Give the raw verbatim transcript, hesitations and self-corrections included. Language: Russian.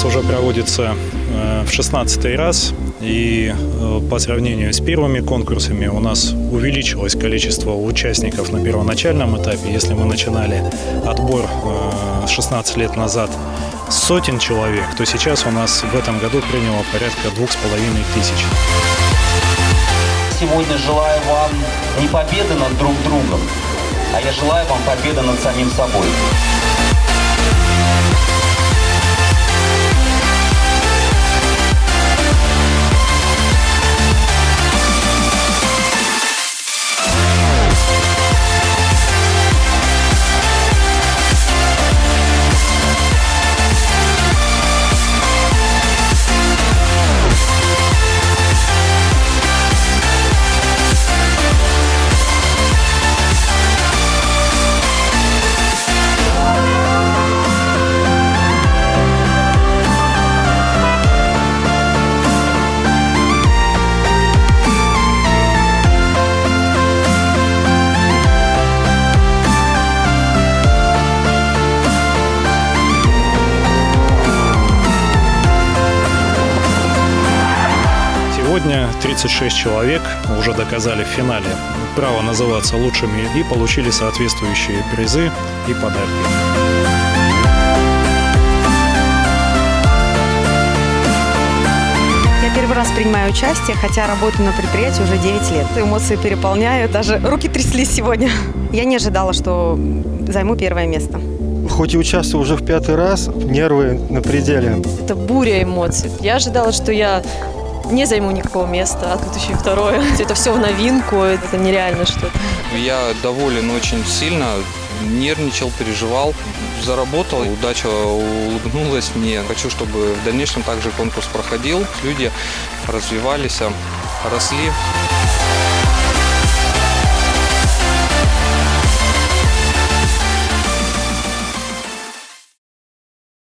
конкурс уже проводится в шестнадцатый раз, и по сравнению с первыми конкурсами у нас увеличилось количество участников на первоначальном этапе. Если мы начинали отбор шестнадцать лет назад с сотен человек, то сейчас у нас в этом году приняло порядка двух с половиной тысяч. Сегодня желаю вам не победы над друг другом, а я желаю вам победы над самим собой. Сегодня тридцать шесть человек уже доказали в финале право называться лучшими и получили соответствующие призы и подарки. Я первый раз принимаю участие, хотя работаю на предприятии уже девять лет. Эмоции переполняют, даже руки тряслись сегодня. Я не ожидала, что займу первое место. Хоть и участвую уже в пятый раз, нервы на пределе. Это буря эмоций. Я ожидала, что я не займу никакого места, а тут еще и второе. Это все в новинку, это нереально что-то. Я доволен очень сильно, нервничал, переживал, заработал, удача улыбнулась мне. Хочу, чтобы в дальнейшем также конкурс проходил, люди развивались, росли.